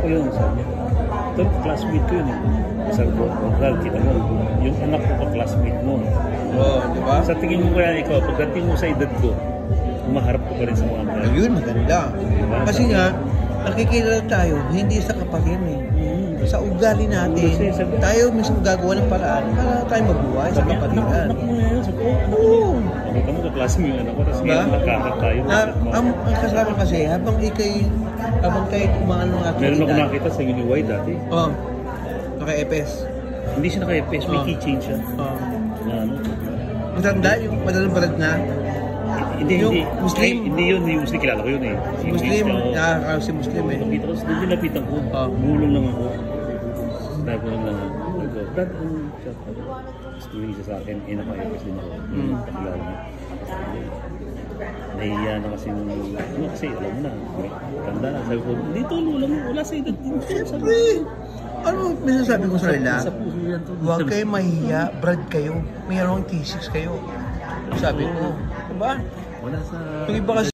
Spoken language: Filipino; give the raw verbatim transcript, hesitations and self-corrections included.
ko yun, sabi niya. Ito, classmate ko yun eh. Sabi ko, Ronald, kita mo, yung anak ko pa classmate mo. Oo, di ba? Sa tingin mo kaya ikaw, pagdating mo sa edad ko, umaharap ko pa rin sa mga anak. Ayun, maganda. Diba? Kasi nga, nakikilala tayo, hindi sa kapatid eh. Mm-hmm. Sa ugali natin, Kasi, sabi, tayo mismo gagawa ng paraan para tayo mabuhay sa kapatiran. Anak mo na yun. Sabi ko, anak mo Oo. na. Nakita mo, kaklase mo yung anak ko. Tapos Diba? ngayon, nagkakat tayo. Na, ang, ang kasama kasi, habang ikay, habang kayo kumaan ng ating Meron ako edad. nakita sa Uniway dati. Oo. Oh, naka-F S. Hindi siya naka-F S, may Oh. keychain siya. Oo. Na ano? Ang tanda, yung madalang balad na. Hindi, Yung hindi. Muslim? Ay, hindi yun, hindi Muslim. Kilala ko yun eh. Si Muslim, Muslim, nakakakaw si Muslim eh. nakita ko, doon din napitan ko. Oh. Mulong lang ako. Sabi ko lang na, sabi ko, Brad, ano siya? Tapos tuwing siya sa akin, eh, naka-F S din ako. Mm. Pakilala niya. Nahiya na kasi, ano kasi, alam mo na, may tanda na. Sabi ko, dito, wala, wala sa edad din. Siyempre, ano minsan sabi ko sa nila, Sa puso yan to. huwag kayo mahiya, brad kayo, mayroong T six kayo. Sabi ko, diba? Wala sa... Yung iba kasi